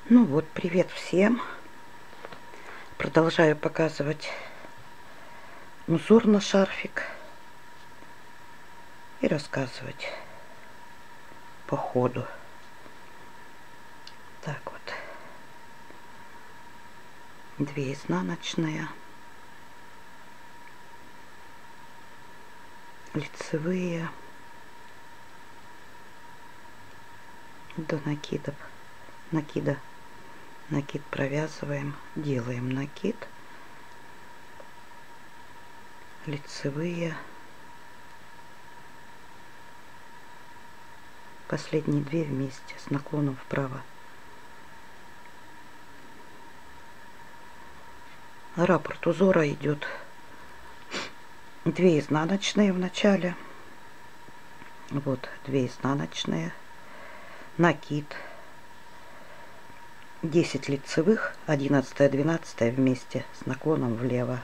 Ну вот, привет всем. Продолжаю показывать узор на шарфик и рассказывать по ходу. Так вот, 2 изнаночные, лицевые до накида. Накид провязываем, делаем накид, лицевые, последние 2 вместе с наклоном вправо. Раппорт узора идет 2 изнаночные в начале, вот 2 изнаночные, накид, 10 лицевых, 11-12 вместе с наклоном влево.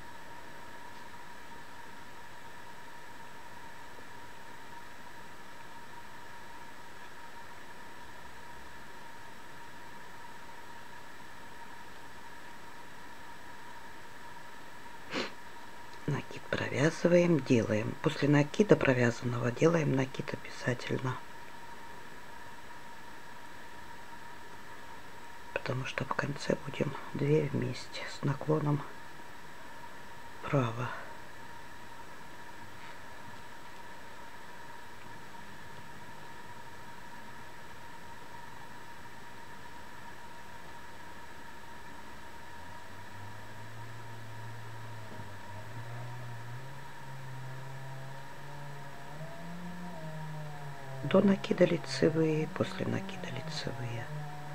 Накид провязываем, делаем. После накида провязанного делаем накид обязательно. Потому что в конце будем 2 вместе с наклоном вправо. До накида лицевые, после накида лицевые.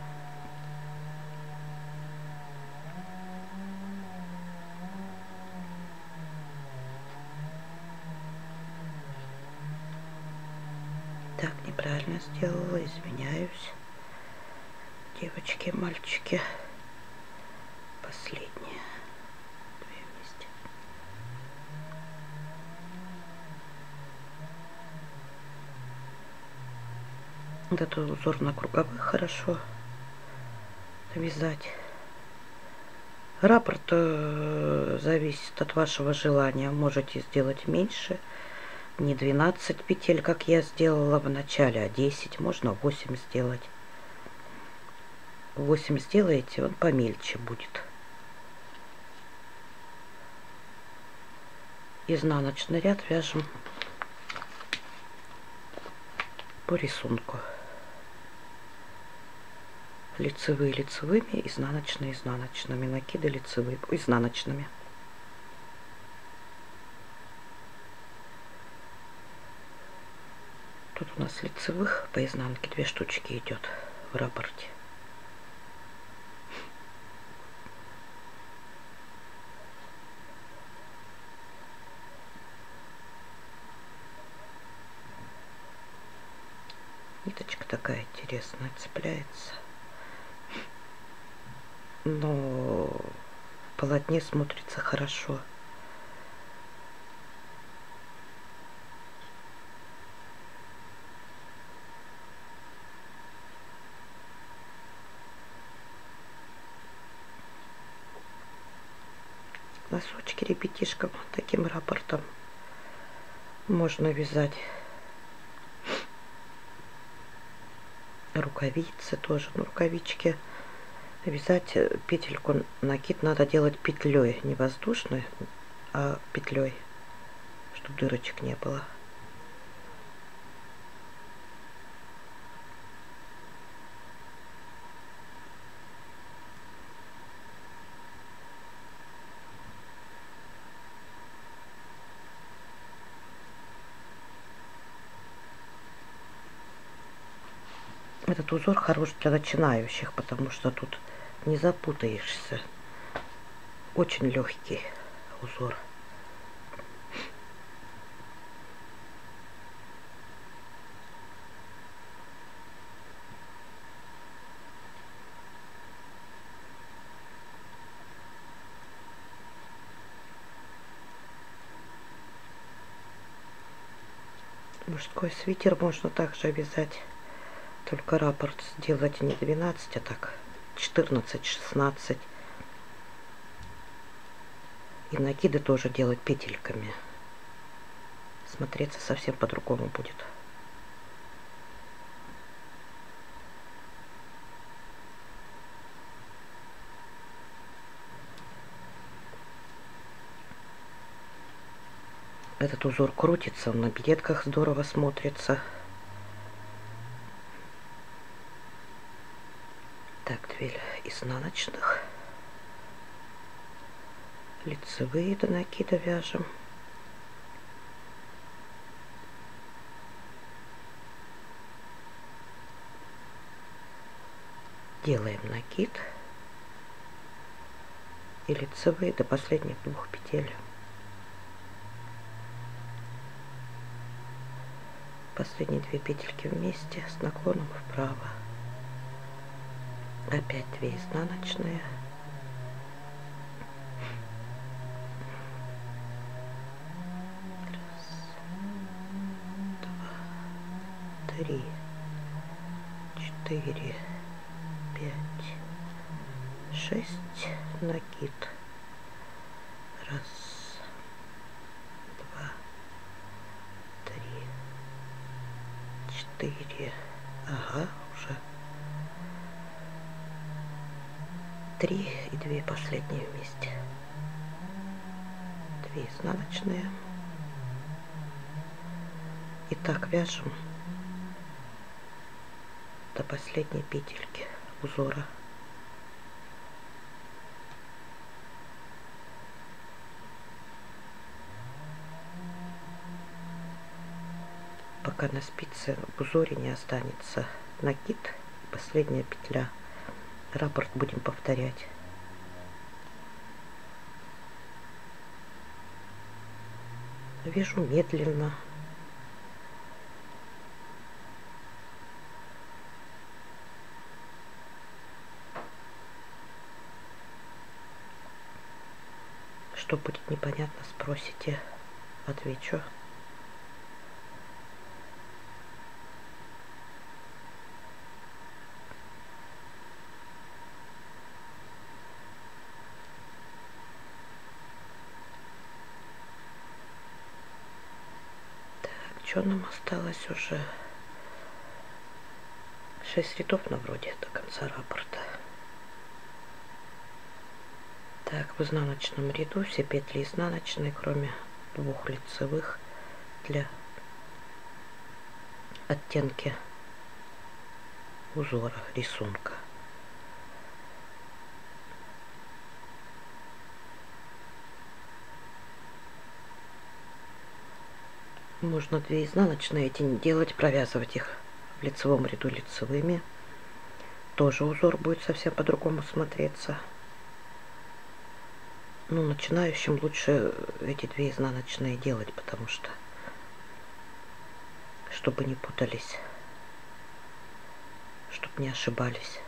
Так, неправильно сделала, извиняюсь. Девочки, мальчики. Последние 2 вместе. Вот этот узор на круговых хорошо вязать. Раппорт зависит от вашего желания. Можете сделать меньше. Не 12 петель, как я сделала в начале, а 10. Можно 8 сделать. 8 сделаете, он помельче будет. Изнаночный ряд вяжем по рисунку. Лицевые лицевыми, изнаночные изнаночными, накиды лицевые изнаночными. Тут у нас лицевых по изнанке 2 штучки идет в раппорте. Ниточка такая интересная, цепляется. Но в полотне смотрится хорошо. Носочки ребятишкам таким раппортом можно вязать. Рукавицы тоже, но рукавички вязать петельку, накид надо делать петлей, не воздушной, а петлей, чтобы дырочек не было. Этот узор хорош для начинающих, потому что тут не запутаешься. Очень легкий узор. Мужской свитер можно также вязать, только раппорт сделать не 12, а так 14-16. И накиды тоже делать петельками. Смотреться совсем по-другому будет. Этот узор крутится, он на билетках здорово смотрится. Так, 2 изнаночных. Лицевые до накида вяжем. Делаем накид. И лицевые до последних 2 петель. Последние 2 петельки вместе с наклоном вправо. Опять 2 изнаночные. Раз, 2, 3, 4, 5, 6. Накид. Раз, 2, 3, 4. Ага, уже 3 и 2 последние вместе. 2 изнаночные. И так вяжем до последней петельки узора. Пока на спице в узоре не останется накид, последняя петля. Раппорт будем повторять. Вяжу медленно. Что будет непонятно, спросите, отвечу. Что нам осталось уже? 6 рядов на вроде до конца раппорта. Так, в изнаночном ряду все петли изнаночные, кроме 2 лицевых для оттенки узора, рисунка. Можно 2 изнаночные эти не делать, провязывать их в лицевом ряду лицевыми. Тоже узор будет совсем по-другому смотреться. Ну, начинающим лучше эти 2 изнаночные делать, потому что, чтобы не путались, чтобы не ошибались.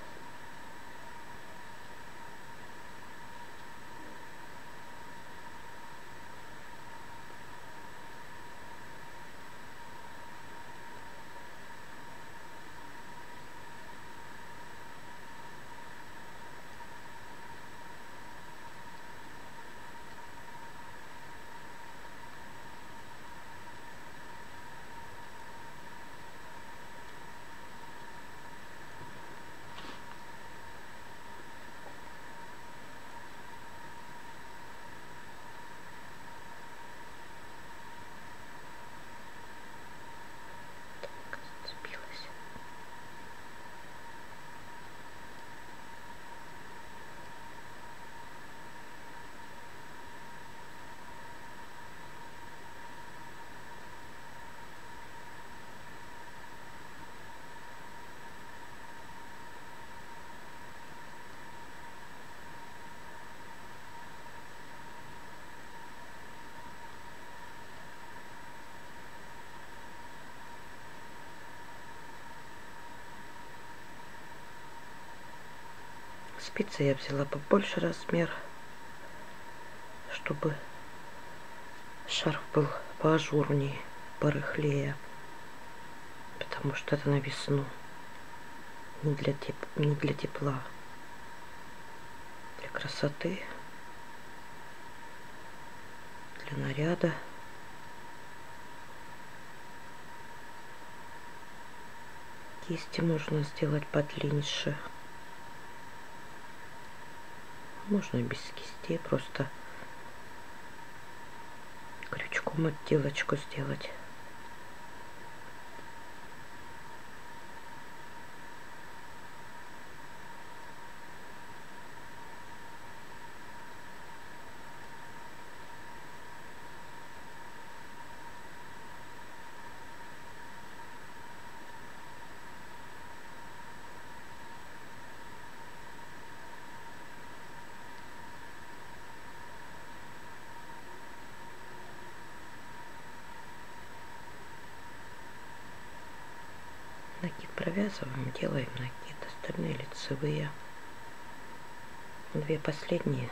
Спицы я взяла побольше размер, чтобы шарф был поажурнее, порыхлее, потому что это на весну, не для тепла. красоты, для наряда. Кисти можно сделать подлиннее. Можно и без кистей, просто крючком отделочку сделать. Накид провязываем, делаем накид, остальные лицевые. Две последние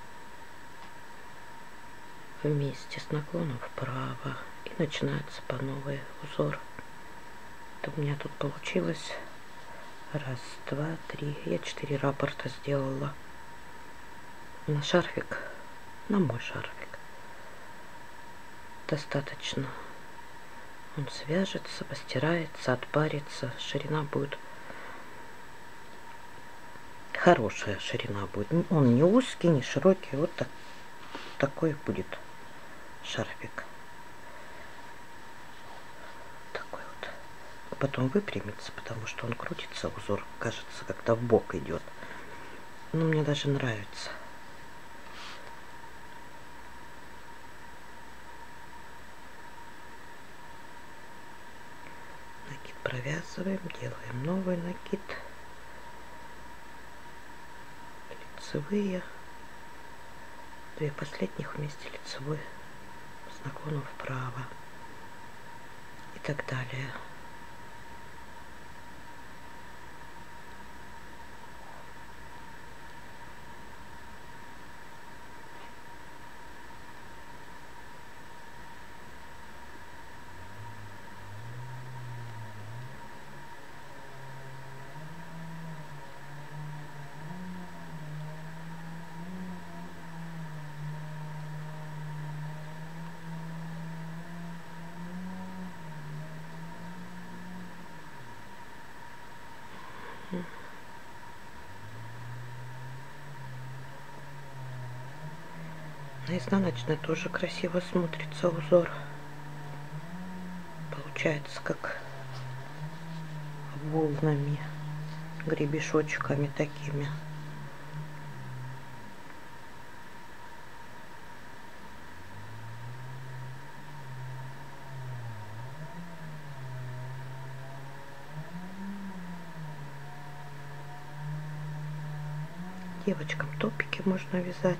вместе с наклоном вправо, и начинается по новой узор. Это у меня тут получилось 1, 2, 3, я 4 раппорта сделала на шарфик, на мой шарфик. Достаточно. Он свяжется, постирается, отпарится. Ширина будет хорошая, ширина будет. Он не узкий, не широкий. Вот так, такой будет шарфик. Такой вот. Потом выпрямится, потому что он крутится, узор, кажется, как-то в бок идет. Но мне даже нравится. Провязываем, делаем новый накид, лицевые, 2 последних вместе лицевой с наклоном вправо и так далее. На изнаночной тоже красиво смотрится узор. Получается как волнами, гребешочками такими. Девочкам топики можно вязать.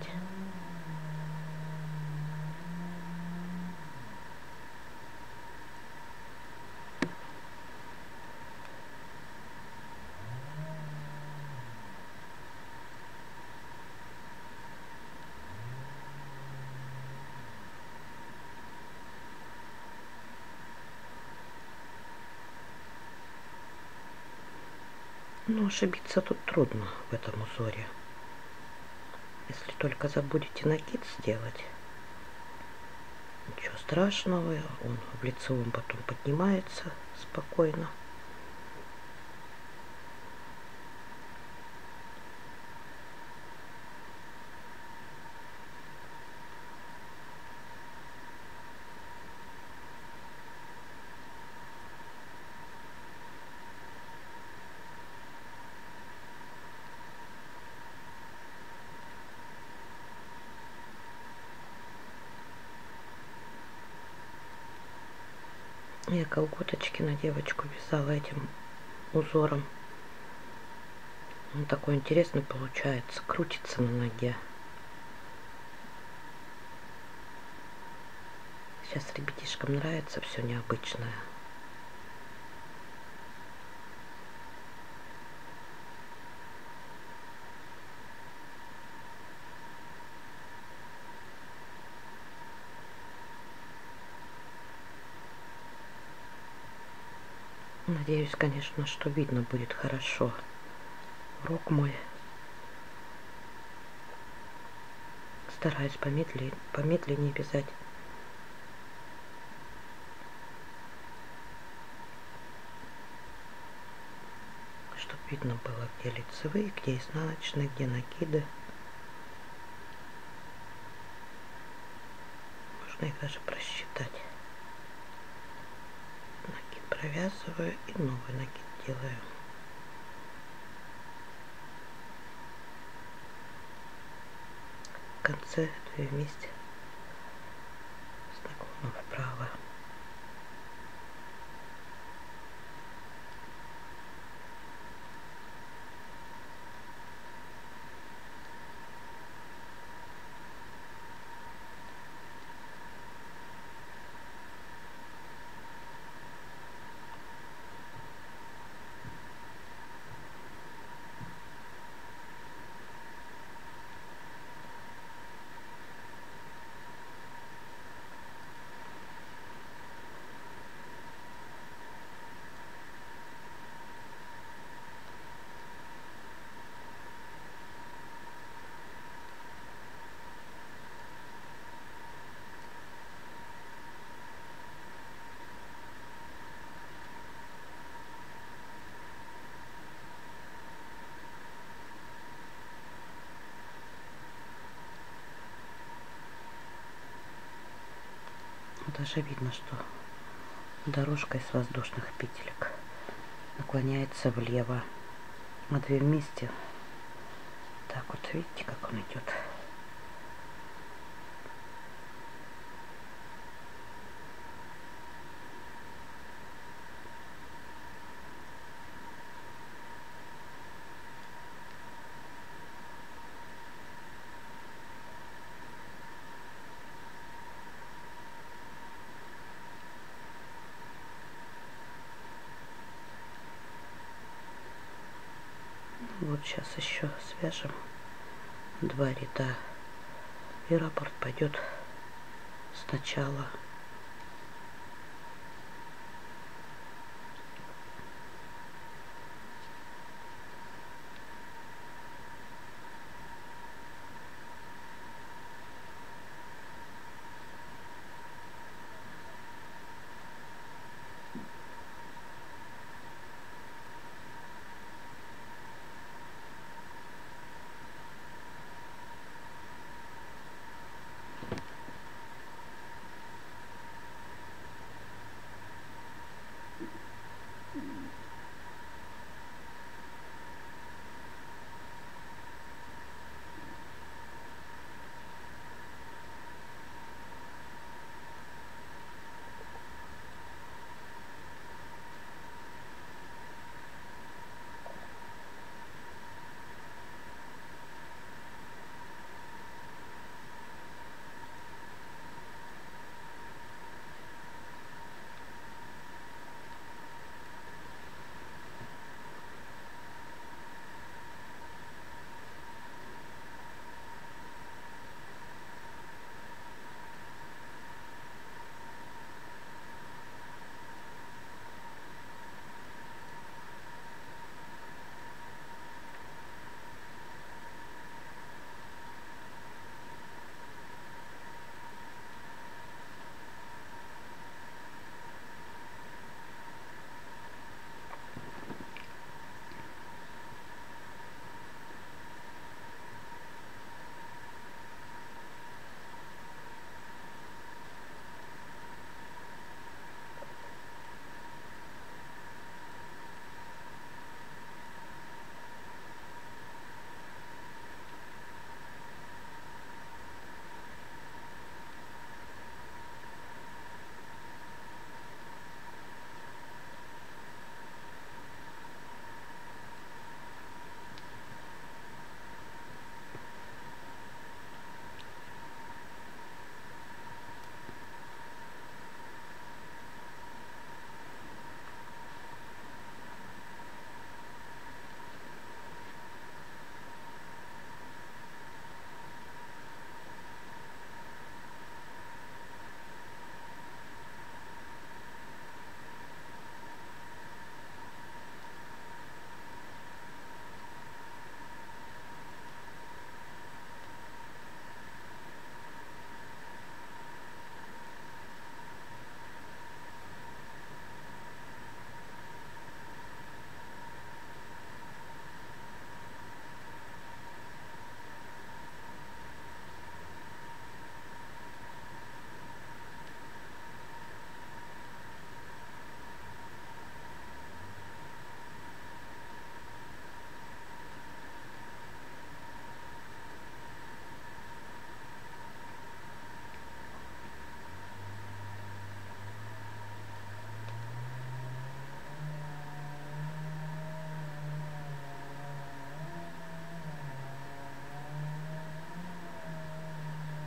Но ошибиться тут трудно в этом узоре. Если только забудете накид сделать, ничего страшного, он в лицевом потом поднимается спокойно. Я колготочки на девочку вязала этим узором. Он такой интересный получается, крутится на ноге. Сейчас ребятишкам нравится все необычное. Надеюсь, конечно, что видно будет хорошо урок мой. стараюсь помедленнее вязать. Чтобы видно было, где лицевые, где изнаночные, где накиды. Можно их даже просчитать. Накид провязываю и новый накид делаю. В конце 2 вместе с наклоном вправо. Даже видно, что дорожка из воздушных петелек наклоняется влево, а 2 вместе. Так вот, видите, как он идет. Вот сейчас еще свяжем 2 ряда, и раппорт пойдет сначала.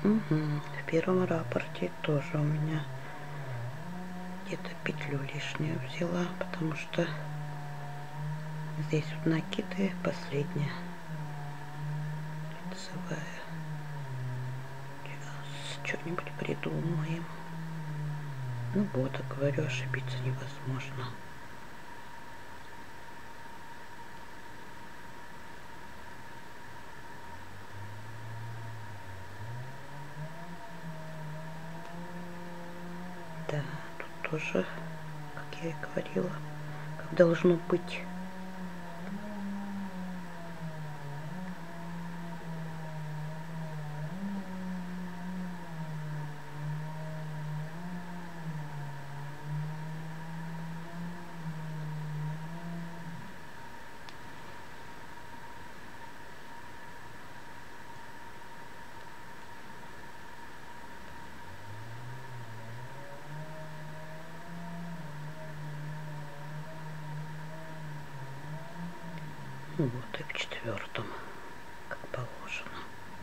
В первом рапорте тоже у меня где-то петлю лишнюю взяла, потому что здесь вот накиды последняя лицевая. Сейчас что-нибудь придумаем. Ну вот, говорю, ошибиться невозможно. Да, тут тоже, как я и говорила, как должно быть. Вот и в четвертом, как положено.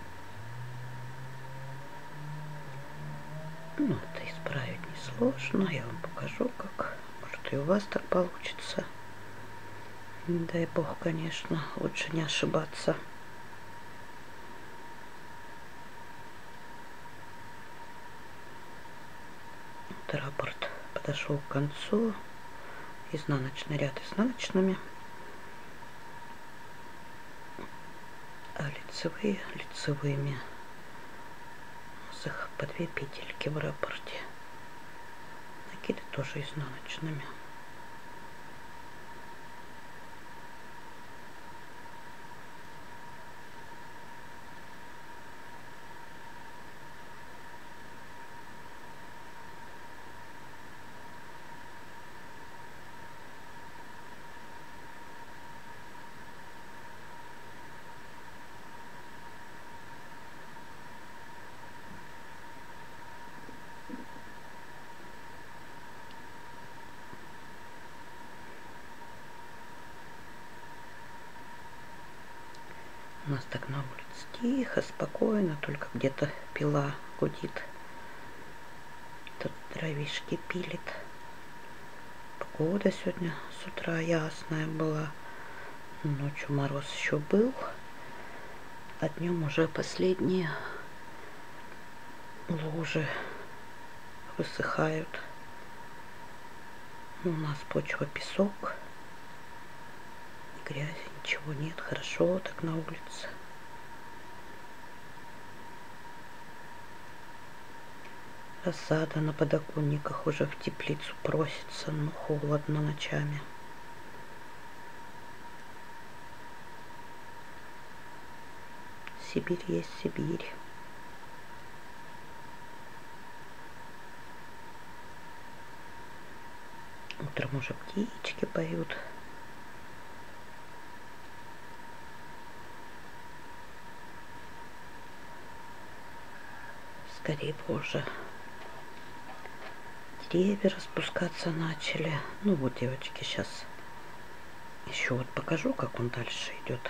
Ну, это исправить несложно. Я вам покажу, как. Может, и у вас так получится. Дай бог, конечно, лучше не ошибаться. Вот раппорт подошел к концу. Изнаночный ряд изнаночными. А лицевые лицевыми. С их по 2 петельки в раппорте. Накиды тоже изнаночными. У нас так на улице тихо, спокойно, только где-то пила гудит. Тут травишки пилит. Погода сегодня с утра ясная была. Ночью мороз еще был. А днем уже последние лужи высыхают. У нас почва песок. Грязи, ничего нет, хорошо так на улице. Рассада на подоконниках уже в теплицу просится, но холодно ночами. Сибирь есть Сибирь. Утром уже птички поют. Скорее бы уже деревья распускаться начали. Ну вот, девочки, сейчас еще вот покажу, как он дальше идет.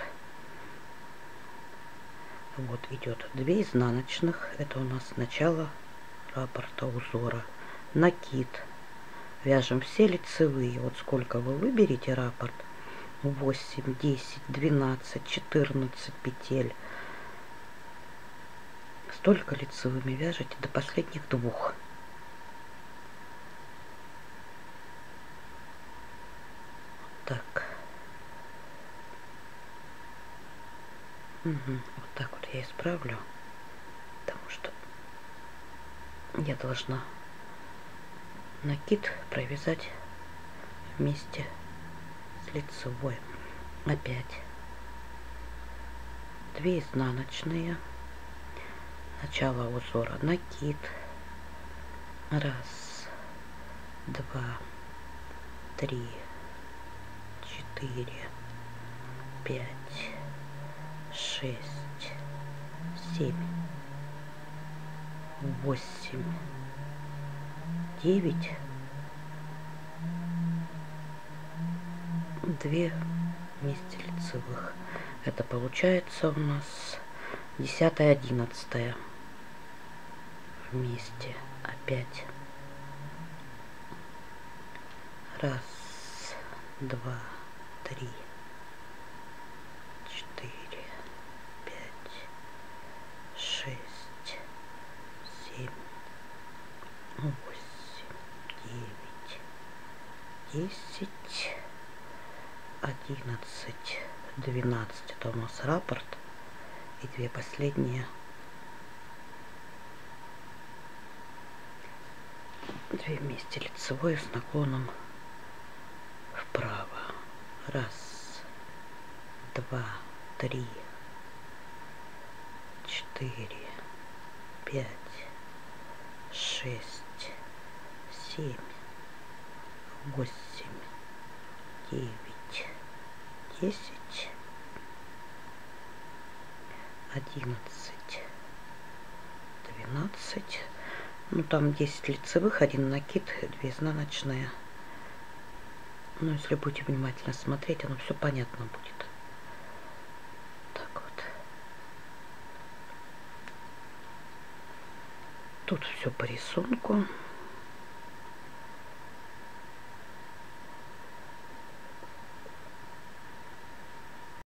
Вот идет 2 изнаночных. Это у нас начало раппорта узора. Накид. Вяжем все лицевые. Вот сколько вы выберете раппорт. 8, 10, 12, 14 петель. Столько лицевыми вяжете до последних 2. Так. Вот так вот я исправлю. Потому что я должна накид провязать вместе с лицевой. Опять 2 изнаночные. Начало узора. Накид. 1, 2, 3, 4, 5, 6, 7, 8, 9, 2 вместе лицевых. Это получается у нас 10, 11. вместе опять. Раз, два, три, 4, 5, 6, 7, 8, 9, 10, 11, 12. Это у нас раппорт. И две последние. Две вместе лицевой с наклоном вправо. Раз, два, три, 4, 5, 6, 7, 8, 9, 10, 11, 12. Ну там 10 лицевых, 1 накид, 2 изнаночные. Но если будете внимательно смотреть, оно все понятно будет. Так вот. Тут все по рисунку.